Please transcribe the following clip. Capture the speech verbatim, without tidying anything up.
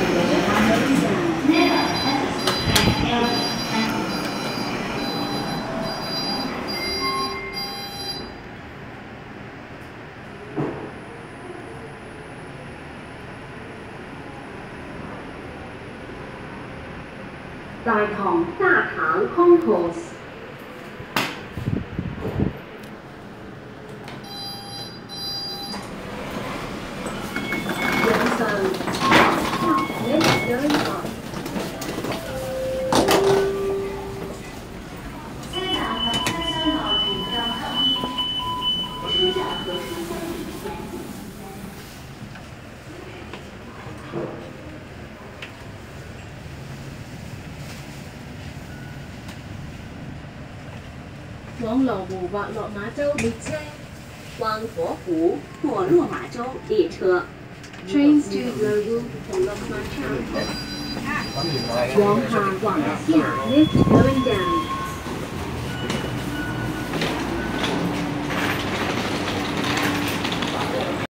大堂大堂 concourse。 人生，Let's go on。车站和车厢内停放靠衣，车站和车厢底线。 往羅湖或落馬洲列車，往火湖或落馬洲列車。Trains to 羅湖和落馬洲。往下或下 lift going down。